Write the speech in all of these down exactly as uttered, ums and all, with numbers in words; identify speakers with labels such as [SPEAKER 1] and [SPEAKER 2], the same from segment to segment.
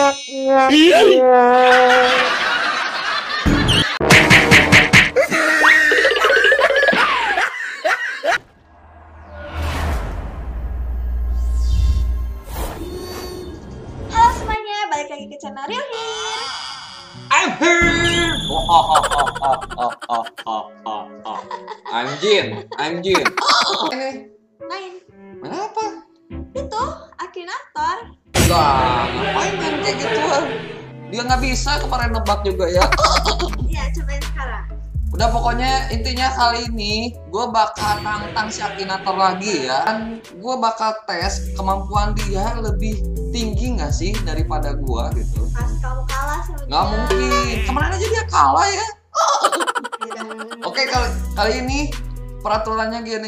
[SPEAKER 1] semuanya, balik lagi ke channel Real Hair.
[SPEAKER 2] I'm here. Oh, oh, oh, oh, oh, oh, oh, oh, oh, oh. I'm Jin, I'm Jin. Ini
[SPEAKER 1] Main
[SPEAKER 2] main apa?
[SPEAKER 1] itu Akinator.
[SPEAKER 2] Lah, ngapain main kayak gituan? Dia nggak bisa kemarin nebak juga ya.
[SPEAKER 1] Iya, cobain sekarang.
[SPEAKER 2] Udah pokoknya intinya kali ini gue bakal tantang si Akinator lagi ya. Dan gue bakal tes kemampuan dia lebih tinggi nggak sih daripada gue gitu.
[SPEAKER 1] Pas kamu kalah sama dia.
[SPEAKER 2] Nggak mungkin. Kemarin aja dia kalah ya.
[SPEAKER 1] Yaudah.
[SPEAKER 2] Oke, kali kali ini peraturannya gini.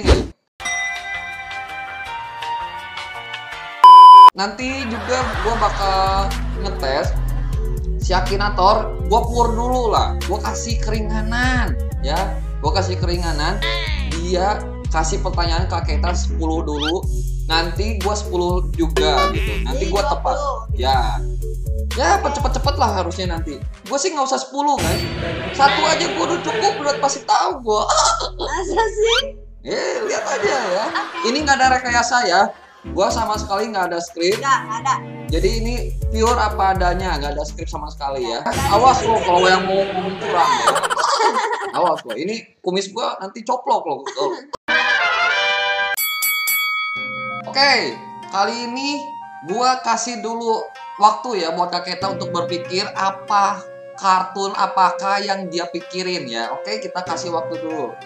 [SPEAKER 2] Nanti juga gue bakal ngetes si Akinator, gue pur dulu lah, gue kasih keringanan ya, gue kasih keringanan, dia kasih pertanyaan ke kita sepuluh dulu, nanti gue sepuluh juga gitu, nanti gue tepat, ya, ya cepet-cepet lah harusnya nanti, gue sih nggak usah sepuluh kan, satu aja gue udah cukup, udah pasti tahu gue.
[SPEAKER 1] Masa sih?
[SPEAKER 2] Eh, lihat aja ya, ini nggak ada rekayasa ya. Gua sama sekali nggak ada skrip.
[SPEAKER 1] Nggak, nggak ada.
[SPEAKER 2] Jadi ini pure apa adanya, nggak ada skrip sama sekali ya. Awas lo kalau yang mau ngomong curang ya. Awas lo, ini kumis gua nanti coplok lo. Oke, kali ini gua kasih dulu waktu ya buat Kak Keta untuk berpikir apa kartun apakah yang dia pikirin ya. Oke, kita kasih waktu dulu.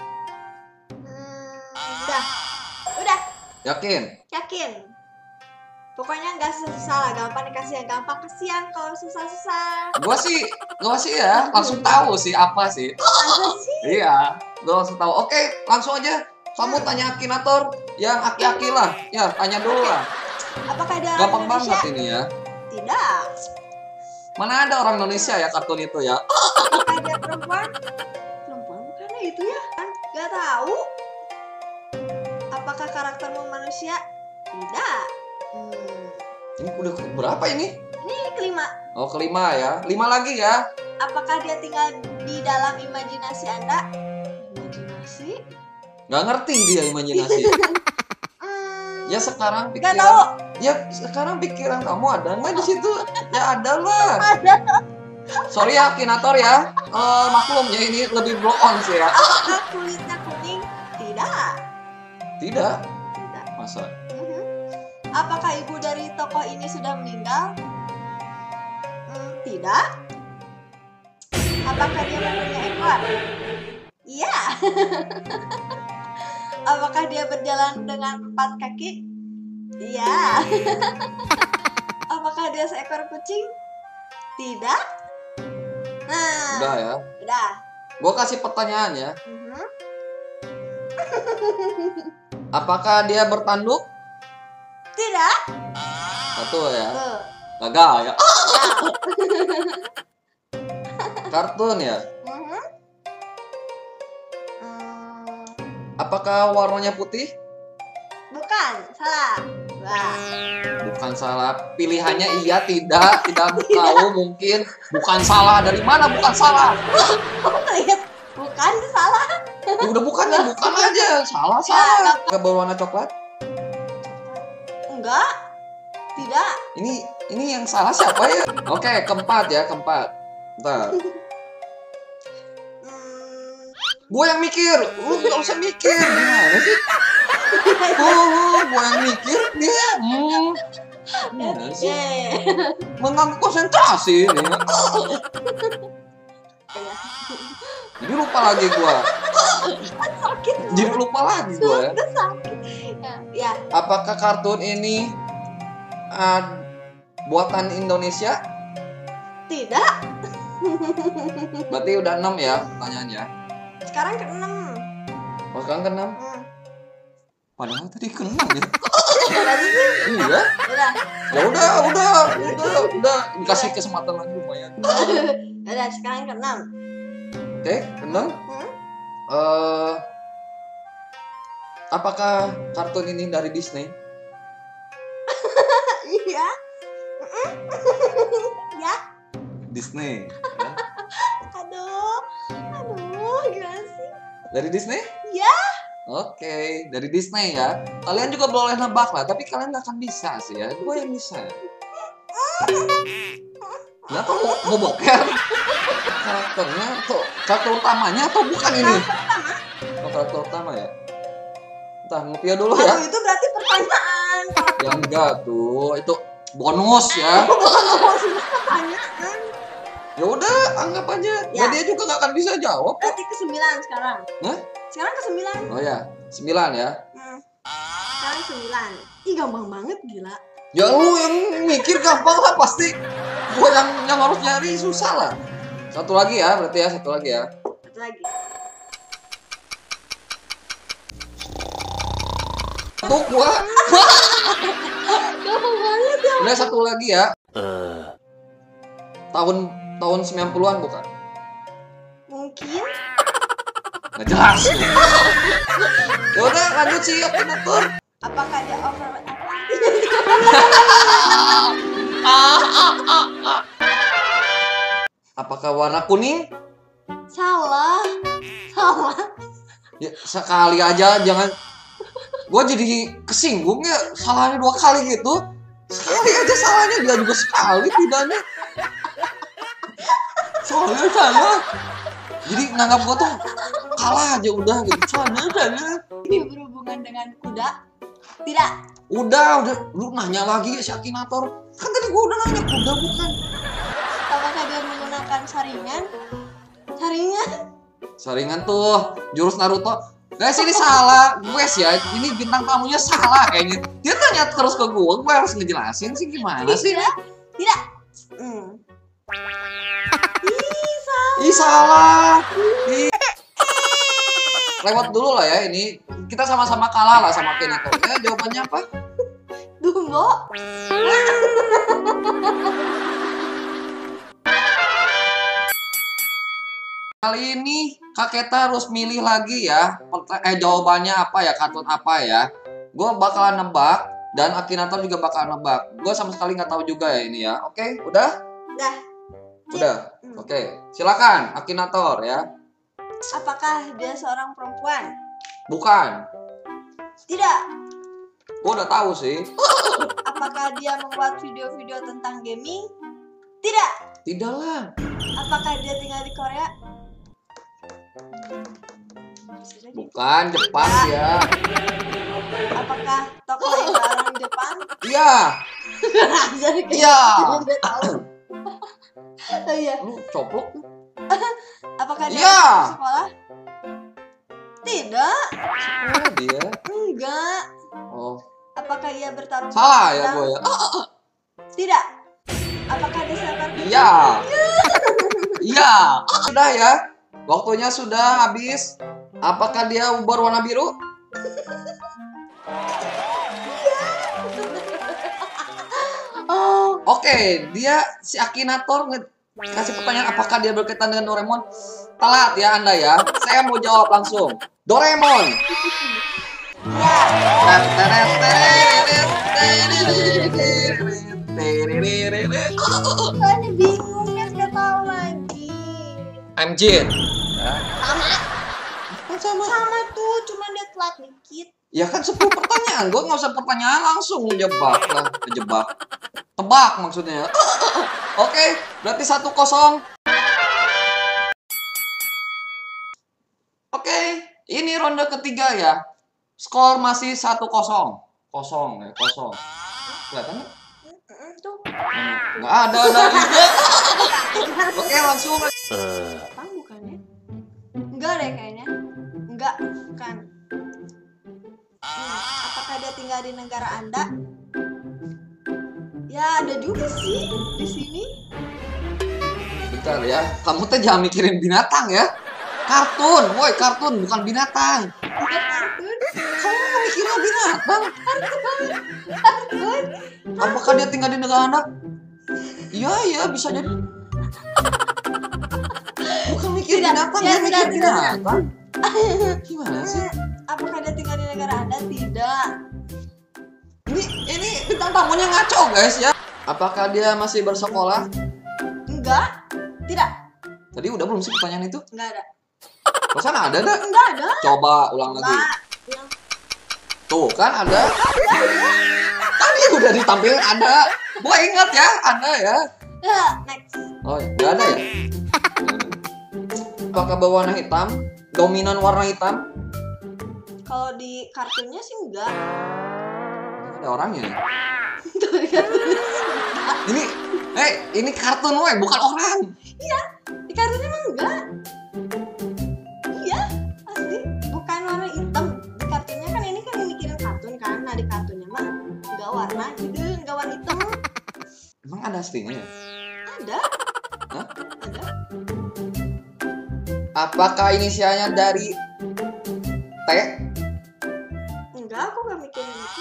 [SPEAKER 1] Hmm, udah, udah.
[SPEAKER 2] Yakin?
[SPEAKER 1] Yakin. Pokoknya nggak susah-susah lah, gampang dikasih yang gampang, kesian kalau susah-susah.
[SPEAKER 2] Gua sih, gua sih ya langsung tahu sih apa sih.
[SPEAKER 1] Masa sih?
[SPEAKER 2] Iya, gua langsung tahu. Oke, langsung aja. Kamu tanya Akinator yang aki-aki lah. Ya, tanya dulu lah.
[SPEAKER 1] Apakah dia orang
[SPEAKER 2] Gampang
[SPEAKER 1] Indonesia?
[SPEAKER 2] banget ini ya.
[SPEAKER 1] Tidak.
[SPEAKER 2] Mana ada orang Indonesia ya kartun itu ya?
[SPEAKER 1] Apakah dia perempuan? Perempuan bukannya itu ya? Gak tahu. Apakah karaktermu manusia? Tidak. Hmm.
[SPEAKER 2] Ini udah berapa ini?
[SPEAKER 1] Ini kelima.
[SPEAKER 2] Oh, kelima ya. Lima lagi ya.
[SPEAKER 1] Apakah dia tinggal di dalam imajinasi Anda? Imajinasi?
[SPEAKER 2] Nggak ngerti dia imajinasi.
[SPEAKER 1] Hmm.
[SPEAKER 2] Ya sekarang
[SPEAKER 1] Gak
[SPEAKER 2] pikiran.
[SPEAKER 1] tahu.
[SPEAKER 2] Ya sekarang pikiran kamu ada nggak di situ? Ya ada lah.
[SPEAKER 1] Ada.
[SPEAKER 2] Sorry ya Akinator ya. Eh, maklum ya ini lebih blow on sih ya.
[SPEAKER 1] Apakah kulitnya kuning? Tidak.
[SPEAKER 2] Tidak.
[SPEAKER 1] Tidak.
[SPEAKER 2] Masa?
[SPEAKER 1] Mhm. Apakah ibu dari tokoh ini sudah meninggal? Hmm, tidak. Apakah dia mempunyai ekor? Iya. Apakah dia berjalan dengan empat kaki? Iya. Apakah dia seekor kucing? Tidak. Nah,
[SPEAKER 2] Udah ya.
[SPEAKER 1] udah.
[SPEAKER 2] Gua kasih pertanyaan ya.
[SPEAKER 1] Mhm.
[SPEAKER 2] Apakah dia bertanduk?
[SPEAKER 1] Tidak.
[SPEAKER 2] Satu ya.
[SPEAKER 1] Tuh.
[SPEAKER 2] Gagal ya.
[SPEAKER 1] Ya.
[SPEAKER 2] Kartun ya.
[SPEAKER 1] Mhm. Hmm,
[SPEAKER 2] Apakah warnanya putih?
[SPEAKER 1] bukan, salah. Wah.
[SPEAKER 2] Bukan salah. Pilihannya iya, tidak, tidak tahu mungkin. Bukan salah. Dari mana bukan salah?
[SPEAKER 1] Kamu ngeliat? Bukan, itu salah.
[SPEAKER 2] Ya udah bukan ya, bukan aja. Salah, salah. Gak berwarna coklat?
[SPEAKER 1] Enggak. Tidak.
[SPEAKER 2] Ini ini yang salah siapa ya? Oke, keempat ya, keempat. Bentar.
[SPEAKER 1] Hmm,
[SPEAKER 2] Gue yang mikir. Lu gak usah mikir. Gimana sih? Oh, gue yang mikir. Dia. Hmm. Gimana sih?
[SPEAKER 1] eh.
[SPEAKER 2] Mengganggu konsentrasi ini. Jadi lupa lagi gue.
[SPEAKER 1] Sakit.
[SPEAKER 2] Jadi lupa lagi gue.
[SPEAKER 1] Udah sakit. Ya, ya.
[SPEAKER 2] Apakah kartun ini uh, buatan Indonesia?
[SPEAKER 1] Tidak.
[SPEAKER 2] Berarti udah enam ya pertanyaannya.
[SPEAKER 1] Sekarang ke enam.
[SPEAKER 2] Oh, sekarang ke enam.
[SPEAKER 1] Hmm.
[SPEAKER 2] Padahal tadi ke enam ya.
[SPEAKER 1] Udah sih.
[SPEAKER 2] Iya.
[SPEAKER 1] Udah.
[SPEAKER 2] Ya udah, udah, udah, udah dikasih kesempatan lagi lumayan.
[SPEAKER 1] Udah, sekarang ke enam.
[SPEAKER 2] Oke, ke enam.
[SPEAKER 1] Hmm?
[SPEAKER 2] Eh, apakah kartun ini dari Disney?
[SPEAKER 1] Iya. Ya.
[SPEAKER 2] Disney. Ya.
[SPEAKER 1] Aduh, aduh, gimana sih?
[SPEAKER 2] Dari Disney?
[SPEAKER 1] Ya.
[SPEAKER 2] Oke, dari Disney ya. Kalian juga boleh nebak lah, tapi kalian nggak akan bisa sih ya. Gue yang bisa. Ya atau mau, mau boker? Karakternya atau karakter utamanya atau bukan ini? Oh, karakter utama ya. Entah ngepia dulu ya.
[SPEAKER 1] Aduh, itu berarti pertanyaan.
[SPEAKER 2] Ya enggak tuh, itu bonus ya.
[SPEAKER 1] Pertanyaan.
[SPEAKER 2] Ya udah, anggap aja.
[SPEAKER 1] Ya.
[SPEAKER 2] Nah, dia juga nggak akan bisa jawab.
[SPEAKER 1] Berarti ke sembilan sekarang.
[SPEAKER 2] Hah?
[SPEAKER 1] Sekarang ke sembilan.
[SPEAKER 2] Oh ya, sembilan ya.
[SPEAKER 1] Hmm. Sekarang sembilan. Ih, gampang banget gila.
[SPEAKER 2] Ya lu yang mikir gampang lah pasti. Gua yang yang harus nyari susah lah. Satu lagi ya, berarti ya satu lagi ya.
[SPEAKER 1] Satu lagi.
[SPEAKER 2] Tuh gua.
[SPEAKER 1] Gampang banget ya.
[SPEAKER 2] Udah satu lagi ya. Tahun tahun sembilan puluhan bukan?
[SPEAKER 1] Mungkin.
[SPEAKER 2] Nggak jelas. Ya udah lanjut sih opinator.
[SPEAKER 1] Apakah dia overweight?
[SPEAKER 2] Apakah warna kuning?
[SPEAKER 1] Salah. Salah.
[SPEAKER 2] Ya sekali aja jangan. Gua jadi kesinggung ya salahnya dua kali gitu. Sekali aja salahnya dia juga sekali tidaknya. Soalnya salah. Jadi nganggap gua tuh kalah aja udah gitu. Soalnya salah.
[SPEAKER 1] Ini berhubungan dengan kuda? Tidak.
[SPEAKER 2] Udah, udah. Lu nanya lagi ya si Akinator. Kan tadi gua udah nanya kuda bukan.
[SPEAKER 1] Apakah dia menggunakan saringan? Saringan?
[SPEAKER 2] Saringan tuh jurus Naruto. Guys ini salah. Gue sih ya, ini bintang tamunya salah kayaknya. Dia tanya terus ke gue, gue harus ngejelasin sih gimana sih?
[SPEAKER 1] Tidak. Tidak. Hmm. Ih, salah.
[SPEAKER 2] Ih salah. Ih. Lewat dulu lah ya ini. Kita sama-sama kalah lah sama Akinator. Ya jawabannya apa?
[SPEAKER 1] Dumbo.
[SPEAKER 2] Kali ini Kak Keta harus milih lagi ya. Eh jawabannya apa ya? Kartun apa ya? Gue bakalan nebak dan Akinator juga bakalan nebak. Gue sama sekali nggak tahu juga ya ini ya. Oke, udah?
[SPEAKER 1] Dah.
[SPEAKER 2] Udah.
[SPEAKER 1] Hmm.
[SPEAKER 2] Oke, silakan Akinator ya.
[SPEAKER 1] Apakah dia seorang perempuan?
[SPEAKER 2] Bukan.
[SPEAKER 1] Tidak.
[SPEAKER 2] Gue udah tahu sih.
[SPEAKER 1] Apakah dia membuat video-video tentang gaming? Tidak.
[SPEAKER 2] Tidak lah.
[SPEAKER 1] Apakah dia tinggal di Korea?
[SPEAKER 2] Bukan Jepang ya.
[SPEAKER 1] Apakah tokoh yang orang Jepang?
[SPEAKER 2] Iya.
[SPEAKER 1] Jadi kayak
[SPEAKER 2] Iya.
[SPEAKER 1] dia tahu. Oh iya.
[SPEAKER 2] Lu coplok.
[SPEAKER 1] Apakah dia
[SPEAKER 2] Iya.
[SPEAKER 1] masuk sekolah? Tidak.
[SPEAKER 2] Oh, dia.
[SPEAKER 1] Enggak.
[SPEAKER 2] Oh.
[SPEAKER 1] Apakah ia bertarung?
[SPEAKER 2] Salah ya
[SPEAKER 1] pedang?
[SPEAKER 2] gue ya.
[SPEAKER 1] Tidak. Apakah dia seekor kucing?
[SPEAKER 2] Iya. Iya. Sudah ya. Waktunya sudah habis. Apakah dia berwarna biru?
[SPEAKER 1] Oh,
[SPEAKER 2] Oke, dia si Akinator nge- kasih pertanyaan apakah dia berkaitan dengan Doraemon? Telat ya Anda ya. Saya mau jawab langsung. Doraemon.
[SPEAKER 1] ya. Kan bingung kan nggak tahu lagi.
[SPEAKER 2] I'm Jin. Ya.
[SPEAKER 1] Sama.
[SPEAKER 2] Sama.
[SPEAKER 1] Sama tuh, cuma dia telat dikit.
[SPEAKER 2] Ya kan sepuluh pertanyaan. Gue nggak usah pertanyaan langsung jebak lah, kejebak. Tebak maksudnya. Oke, berarti satu kosong. Oke, ini ronde ketiga ya. Skor masih satu kosong. Kosong ya, kosong. Kelihatan nggak?
[SPEAKER 1] Mm, Tuh.
[SPEAKER 2] Nggak ada, ada juga. Oke, langsung.
[SPEAKER 1] Jepang bukan ya? Enggak deh kayaknya. Enggak, bukan. Hmm, apakah dia tinggal di negara Anda? Ya, ada juga sih di sini.
[SPEAKER 2] Bentar ya, kamu teh jangan mikirin binatang ya. Kartun, woi kartun bukan binatang.
[SPEAKER 1] Bukan kartun.
[SPEAKER 2] Kamu nggak mikirnya binatang?
[SPEAKER 1] Kartun.
[SPEAKER 2] Apakah dia tinggal di negara Anda? Iya, iya bisa jadi. Bukan mikir
[SPEAKER 1] Tidak,
[SPEAKER 2] binatang,
[SPEAKER 1] ya,
[SPEAKER 2] dia mikir
[SPEAKER 1] tidak, tidak.
[SPEAKER 2] binatang. Gimana sih?
[SPEAKER 1] Apakah dia tinggal di negara Anda? Tidak.
[SPEAKER 2] Ini ini bintang tamunya ngaco guys ya. Apakah dia masih bersekolah?
[SPEAKER 1] Enggak. Tidak.
[SPEAKER 2] Tadi udah belum sih pertanyaan itu?
[SPEAKER 1] Enggak ada.
[SPEAKER 2] Masa nggak ada dah?
[SPEAKER 1] Enggak ada.
[SPEAKER 2] Coba ulang lagi.
[SPEAKER 1] Enggak. Ya.
[SPEAKER 2] Tuh kan ada. Tadi udah ditampilin ada. Gua ingat ya, ada ya.
[SPEAKER 1] Ya, next.
[SPEAKER 2] Oh, nggak ada ya? Apakah berwarna hitam? Dominan warna hitam?
[SPEAKER 1] Kalau di kartunnya sih enggak.
[SPEAKER 2] Ada orangnya nih.
[SPEAKER 1] Tuh, di kartunnya sih enggak.
[SPEAKER 2] Ini, eh, ini kartun woy, bukan orang.
[SPEAKER 1] Iya, di kartunnya emang enggak. Iya, pasti bukan warna hitam. Di kartunnya kan ini kan mikirin kartun kan. Nah, di kartunnya mah enggak warna gitu, enggak warna hitam.
[SPEAKER 2] Emang ada aslinya ya?
[SPEAKER 1] Ada.
[SPEAKER 2] Hah?
[SPEAKER 1] Ada.
[SPEAKER 2] Apakah inisialnya dari T?
[SPEAKER 1] Enggak, aku gak mikirin itu.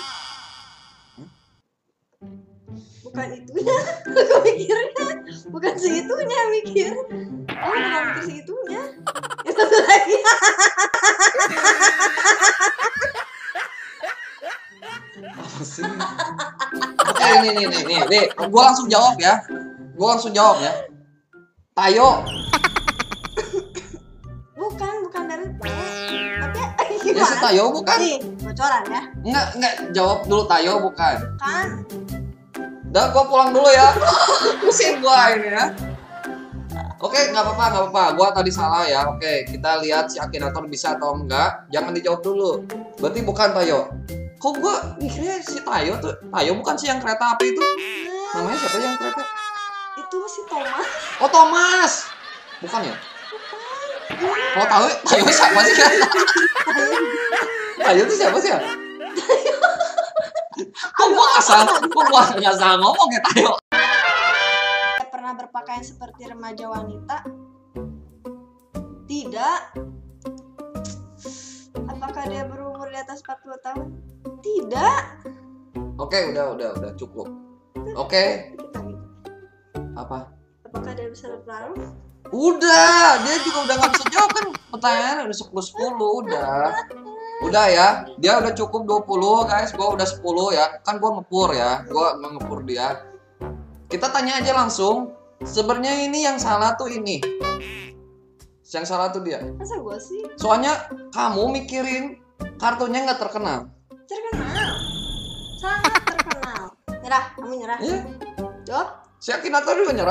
[SPEAKER 1] Bukan itunya, aku mikirnya. Bukan segitunya mikir. Aku bukan mikir segitunya. Yang satu lagi.
[SPEAKER 2] Apa sih? Oke, ini nih nih nih, nih. Gua langsung jawab ya. Gua langsung jawab ya. Tayo.
[SPEAKER 1] Bukan, bukan dari T. Tapi
[SPEAKER 2] Ya si
[SPEAKER 1] gimana?
[SPEAKER 2] Tayo bukan?
[SPEAKER 1] Nih, bocoran ya.
[SPEAKER 2] Enggak, enggak jawab dulu Tayo bukan.
[SPEAKER 1] Kan
[SPEAKER 2] Udah, gua pulang dulu ya. Pusing gua ini ya. Oke, nggak apa-apa, nggak apa-apa. Gua tadi salah ya. Oke, kita lihat si Akinator bisa atau enggak. Jangan dijawab dulu. Berarti bukan Tayo. Kok gua mikirnya si Tayo tuh? Tayo bukan sih yang kereta api itu? Namanya siapa yang kereta?
[SPEAKER 1] itu si Thomas.
[SPEAKER 2] Oh, Thomas. Bukan ya?
[SPEAKER 1] Bukan.
[SPEAKER 2] Oh, tahu Tayo siapa sih kan? Tayo itu siapa sih ya? Kok gua asal, kok gua nggak salah ngomong ya Tayo?
[SPEAKER 1] Pernah berpakaian seperti remaja wanita? Tidak. Apakah dia berumur di atas empat puluh tahun? Tidak.
[SPEAKER 2] Oke, udah, udah, udah cukup. Oke,
[SPEAKER 1] Kita gitu.
[SPEAKER 2] apa?
[SPEAKER 1] Apakah dia bisa berpengaruh?
[SPEAKER 2] Udah, dia juga udah nggak bisa jawab kan pertanyaan udah sepuluh sepuluh udah. Udah ya, dia udah cukup dua puluh guys, gua udah sepuluh ya. Kan gua ngepur ya, gua ngepur dia. Kita tanya aja langsung. Sebenarnya ini yang salah tuh ini. Yang salah tuh dia.
[SPEAKER 1] Masa gue sih?
[SPEAKER 2] Soalnya kamu mikirin kartunya nggak terkenal.
[SPEAKER 1] Terkenal. Sangat terkenal. Nyerah, kamu nyerah.
[SPEAKER 2] Iya,
[SPEAKER 1] Jawab.
[SPEAKER 2] si Akinator juga nyerah.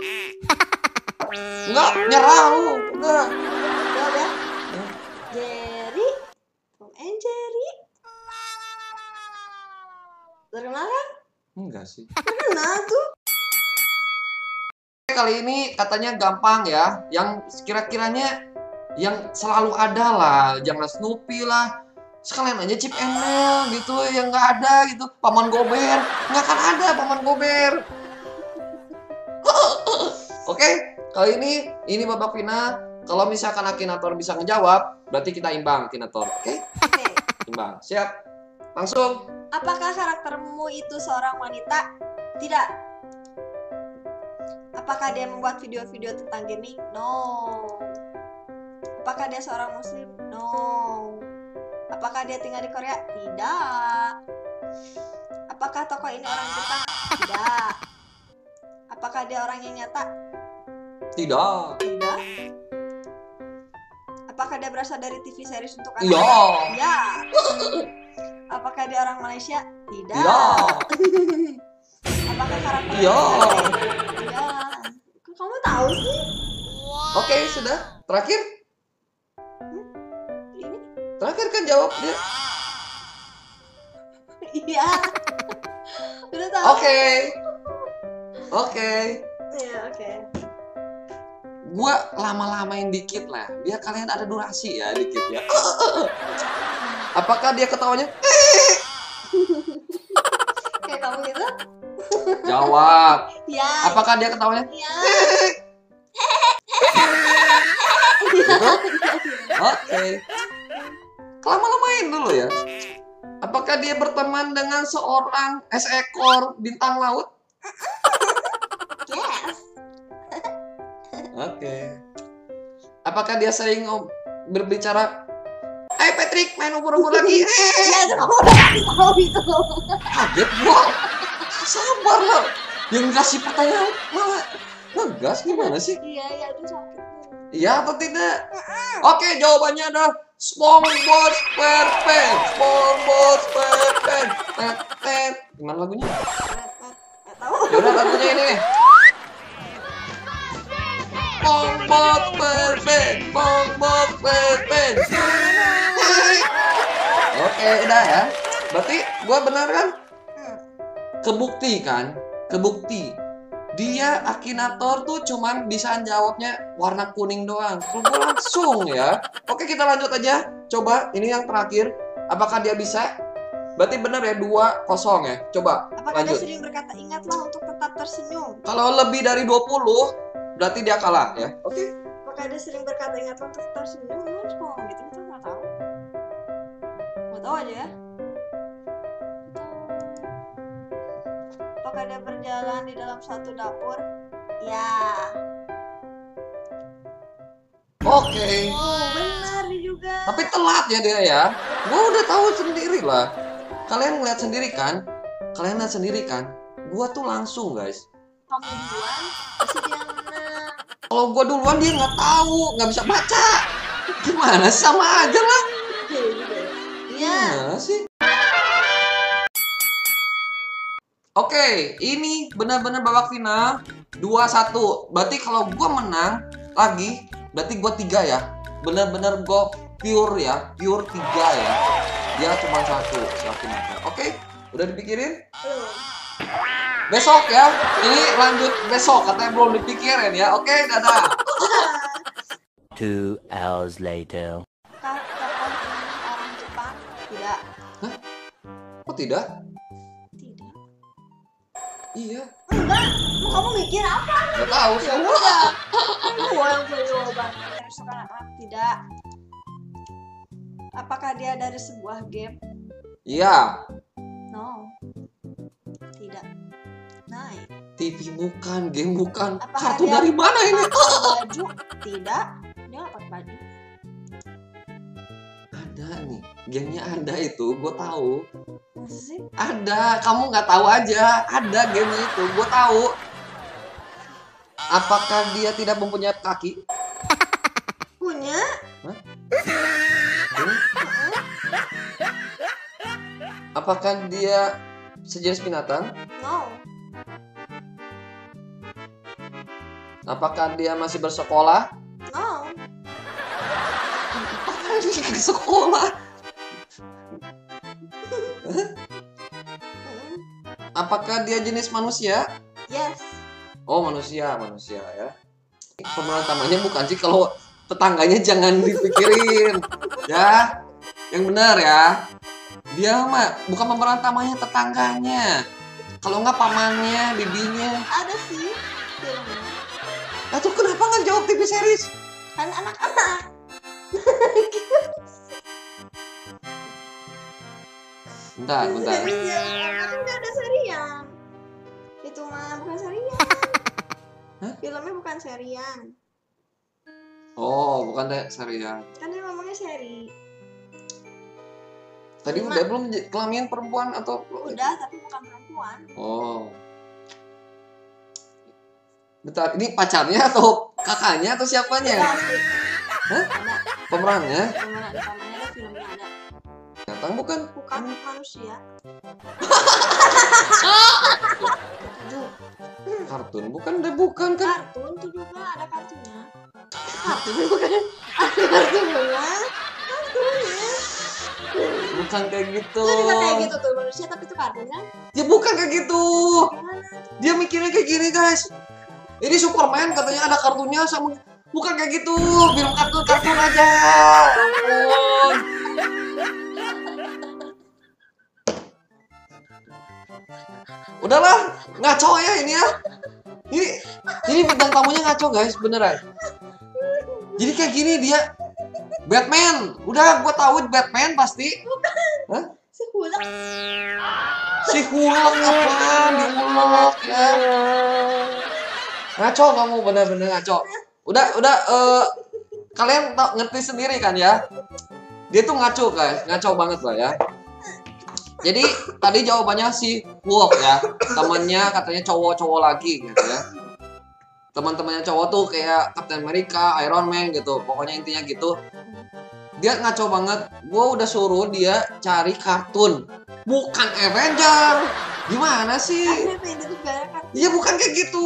[SPEAKER 2] Enggak, nyerah lu. Udah.
[SPEAKER 1] Jawab ya. Jerry. Tom and Jerry. Terkenal kan?
[SPEAKER 2] Enggak sih.
[SPEAKER 1] Terkenal tuh.
[SPEAKER 2] Kali ini katanya gampang ya, yang kira-kiranya yang selalu ada lah, jangan Snoopy lah, sekalian aja Chip and Dale gitu, yang nggak ada gitu, Paman Gober, nggak akan ada Paman Gober. Oke, kali ini ini Babak Final. Kalau misalkan Akinator bisa ngejawab, berarti kita imbang Akinator, oke?
[SPEAKER 1] Oke.
[SPEAKER 2] Imbang, siap? Langsung.
[SPEAKER 1] Apakah karaktermu itu seorang wanita? Tidak. Apakah dia membuat video-video tentang gaming? No. Apakah dia seorang muslim? No. Apakah dia tinggal di Korea? Tidak. Apakah tokoh ini orang Jepang? Tidak. Apakah dia orang yang nyata?
[SPEAKER 2] Tidak.
[SPEAKER 1] Tidak. Apakah dia berasal dari T V series untuk anak?
[SPEAKER 2] Iya.
[SPEAKER 1] Iya. Apakah dia orang Malaysia? Tidak.
[SPEAKER 2] Tidak.
[SPEAKER 1] Apakah karakter?
[SPEAKER 2] Iya.
[SPEAKER 1] Iya. Kok kamu tahu sih?
[SPEAKER 2] Oke, sudah. Terakhir?
[SPEAKER 1] Ini?
[SPEAKER 2] Terakhir kan jawab dia.
[SPEAKER 1] Iya. Udah tahu.
[SPEAKER 2] Oke. Oke.
[SPEAKER 1] Iya, oke.
[SPEAKER 2] Gua lama-lamain dikit lah, biar kalian ada durasi ya dikit ya. Apakah dia ketawanya?
[SPEAKER 1] Kayak kamu gitu?
[SPEAKER 2] Jawab.
[SPEAKER 1] Iya.
[SPEAKER 2] Apakah dia ketawanya?
[SPEAKER 1] Iya.
[SPEAKER 2] Gitu? Oke. Kelama-lamain dulu ya. Apakah dia berteman dengan seorang eh, seekor bintang laut?
[SPEAKER 1] Yes.
[SPEAKER 2] Oke. Apakah dia sering om- berbicara? Eh Patrick, main ubur-ubur lagi.
[SPEAKER 1] Iya, kamu udah kasih tahu itu.
[SPEAKER 2] Kaget gua. Sabar lah. Yang ngasih pertanyaan malah ngegas gimana sih?
[SPEAKER 1] Iya, iya, itu sakit.
[SPEAKER 2] Iya atau tidak? Oke, jawabannya adalah SpongeBob SquarePants. SpongeBob SquarePants. Tet, tet. Gimana lagunya?
[SPEAKER 1] Nggak tahu.
[SPEAKER 2] Yaudah lagunya ini nih. SpongeBob SquarePants. SpongeBob SquarePants. Oke, udah ya. Berarti gua benar kan? Kebukti kan? Kebukti. Dia Akinator tuh cuman bisa jawabnya warna kuning doang. Terus gua langsung ya. Oke, kita lanjut aja. Coba ini yang terakhir. Apakah dia bisa? Berarti benar ya dua kosong ya. Coba
[SPEAKER 1] Apakah dia
[SPEAKER 2] lanjut.
[SPEAKER 1] sering berkata ingatlah untuk tetap tersenyum?
[SPEAKER 2] Kalau lebih dari dua puluh berarti dia kalah ya. Oke.
[SPEAKER 1] Apakah dia sering berkata ingatlah untuk tetap tersenyum? Lu harus ngomong gitu, kita nggak tahu. Nggak tahu aja ya. Apakah dia berjalan di dalam satu dapur? Ya.
[SPEAKER 2] Oke.
[SPEAKER 1] Oh, benar juga.
[SPEAKER 2] Tapi telat ya dia ya. Gua udah tahu sendiri lah. Kalian ngeliat sendiri kan? Kalian lihat sendiri kan? Gua tuh langsung guys.
[SPEAKER 1] Kamu duluan, pasti dia menang.
[SPEAKER 2] Kalau gua duluan dia nggak tahu, nggak bisa baca. Gimana? Sama aja lah.
[SPEAKER 1] Iya.
[SPEAKER 2] Gimana sih? Oke, ini benar-benar babak final dua satu. Berarti kalau gua menang lagi, berarti gua tiga ya. Benar-benar gua pure ya, pure tiga ya. Dia cuma satu, siapin aja. Oke, udah dipikirin?
[SPEAKER 1] Belum.
[SPEAKER 2] Besok ya. Ini lanjut besok, katanya belum dipikirin ya. Oke, dadah.
[SPEAKER 3] Two hours later.
[SPEAKER 1] Kak, tokoh ini orang Jepang? Tidak.
[SPEAKER 2] Hah? Kok tidak?
[SPEAKER 1] Tidak.
[SPEAKER 2] Iya.
[SPEAKER 1] Enggak. Mau kamu mikir apa?
[SPEAKER 2] Gak tahu sih.
[SPEAKER 1] Udah. Gua yang punya jawabannya. Dari sekarang tidak. Apakah dia dari sebuah game?
[SPEAKER 2] Iya.
[SPEAKER 1] No. Tidak. Naik.
[SPEAKER 2] T V bukan, game bukan.
[SPEAKER 1] Apakah
[SPEAKER 2] Kartu
[SPEAKER 1] dia
[SPEAKER 2] dari mana ini?
[SPEAKER 1] pakai baju? Tidak. Dia nggak pakai baju.
[SPEAKER 2] Ada nih. Gamenya ada itu, gue tahu.
[SPEAKER 1] Masa sih?
[SPEAKER 2] Ada, kamu nggak tahu aja. Ada gamenya itu, gue tahu. Apakah dia tidak mempunyai kaki?
[SPEAKER 1] Punya?
[SPEAKER 2] Hah? Hmm? Apakah dia sejenis binatang?
[SPEAKER 1] No.
[SPEAKER 2] Apakah dia masih bersekolah?
[SPEAKER 1] No.
[SPEAKER 2] Apakah dia ke sekolah?
[SPEAKER 1] Mm.
[SPEAKER 2] Apakah dia jenis manusia?
[SPEAKER 1] Yes.
[SPEAKER 2] Oh, manusia, manusia ya. Pemeran utamanya bukan sih, kalau tetangganya jangan dipikirin. Ya, yang benar ya. Dia mah bukan pemeran utamanya, tetangganya. Kalau nggak pamannya, bibinya.
[SPEAKER 1] Ada sih filmnya.
[SPEAKER 2] Nah tuh kenapa nggak jawab T V series?
[SPEAKER 1] Kan anak-anak.
[SPEAKER 2] Bentar, bentar.
[SPEAKER 1] Serial. Kan nggak ada serian. Itu mah bukan serian.
[SPEAKER 2] Hah?
[SPEAKER 1] Filmnya bukan serian.
[SPEAKER 2] Oh, bukan deh serial.
[SPEAKER 1] Kan dia ngomongnya seri.
[SPEAKER 2] Tadi
[SPEAKER 1] Lima.
[SPEAKER 2] udah belum kelamin perempuan atau?
[SPEAKER 1] Udah, tapi bukan perempuan.
[SPEAKER 2] Oh. Bentar, ini pacarnya atau kakaknya atau siapanya?
[SPEAKER 1] Udah sih.
[SPEAKER 2] Hah?
[SPEAKER 1] Ada.
[SPEAKER 2] Pemerannya?
[SPEAKER 1] Pemeran utamanya ada, filmnya ada.
[SPEAKER 2] Datang bukan?
[SPEAKER 1] Bukan manusia.
[SPEAKER 2] Kartun bukan deh, bukan kan?
[SPEAKER 1] Kartun tuh juga ada kartunya. Kartun bukan. Ada kartunya. Kartunya.
[SPEAKER 2] Bukan kayak gitu.
[SPEAKER 1] Itu juga kayak gitu tuh, manusia tapi itu kartun kan?
[SPEAKER 2] Ya bukan kayak gitu.
[SPEAKER 1] Gimana?
[SPEAKER 2] Dia mikirnya kayak gini guys. Ini Superman katanya ada kartunya sama. Bukan kayak gitu. Film kartun-kartun aja. Ampun. Udahlah, ngaco ya ini ya. Ini ini bintang tamunya ngaco guys, beneran. Jadi kayak gini dia Batman. Udah gua tahu Batman pasti. Hah?
[SPEAKER 1] Si Hulk.
[SPEAKER 2] Si Hulk apaan? Diulek ya. Ngaco kamu, bener-bener ngaco. Udah, udah eh, kalian tau, ngerti sendiri kan ya? Dia tuh ngaco guys, ngaco banget lah ya. Jadi tadi jawabannya si Hulk ya. Temennya katanya cowok-cowok lagi gitu ya. Teman-temannya cowok tuh kayak Captain America, Iron Man gitu. Pokoknya intinya gitu. Dia ngaco banget. Gue udah suruh dia cari kartun, bukan Avenger. Gimana sih? Iya bukan kayak gitu.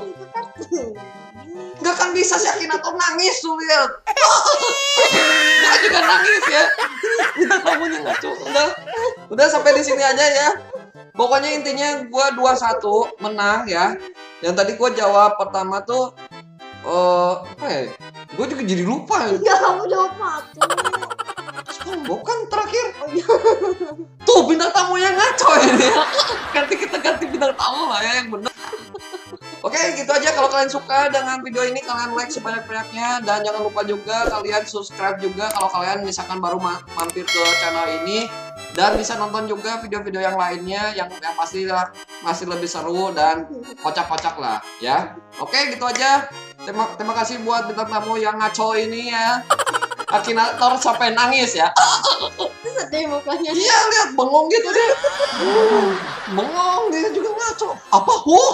[SPEAKER 2] Gak kan bisa si Akinator nangis tuh lihat. Gak juga nangis ya. Kita kamunya ngaco. Udah, udah sampai di sini aja ya. Pokoknya intinya gue dua satu menang ya. Yang tadi gue jawab pertama tuh uh, apa ya? Gue juga jadi lupa.
[SPEAKER 1] Ya kamu jawab satu.
[SPEAKER 2] SpongeBob kan terakhir. Oh, iya. Tuh bintang tamu yang ngaco ini. Ganti kita ganti bintang tamu lah ya yang benar. Oke gitu aja. Kalau kalian suka dengan video ini, kalian like sebanyak-banyaknya. Dan jangan lupa juga kalian subscribe juga kalau kalian misalkan baru ma mampir ke channel ini. Dan bisa nonton juga video-video yang lainnya yang, yang pasti masih lebih seru dan kocak-kocak lah ya. Oke gitu aja. Terima, terima kasih buat bintang tamu yang ngaco ini ya. Akinator sampai nangis ya.
[SPEAKER 1] Sedih mukanya.
[SPEAKER 2] Iya lihat bengong gitu deh. Uh, bengong dia juga ngaco. Apa huh?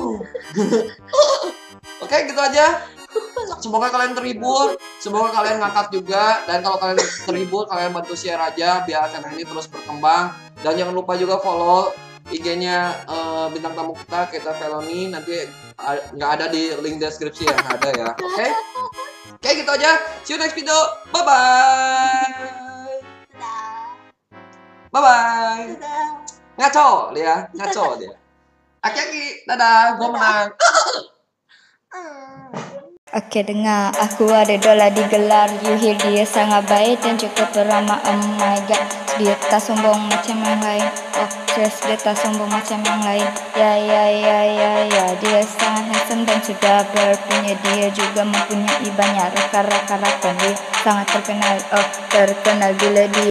[SPEAKER 2] Oke gitu aja. Semoga kalian terhibur, semoga kalian ngakak juga, dan kalau kalian terhibur kalian bantu share aja biar channel ini terus berkembang. Dan jangan lupa juga follow I G-nya uh, bintang tamu kita, Keita Felony, nanti nggak ada di link deskripsi yang ada ya. Oke? Okay? Oke okay, gitu aja. See you next video. Bye bye. Bye bye. Ngaco dia, ngaco dia. Aki-aki, dadah, gua menang.
[SPEAKER 3] Oke dengar, aku ada dola digelar. You hear dia sangat baik dan cukup ramah. Oh my god, dia tak sombong macam yang lain. Oh yes, dia tak sombong macam yang lain. Ya ya ya ya ya, dia sangat handsome dan sudah berpunya. Dia juga mempunyai banyak rekan-rekan. Dia sangat terkenal, oh terkenal bila dia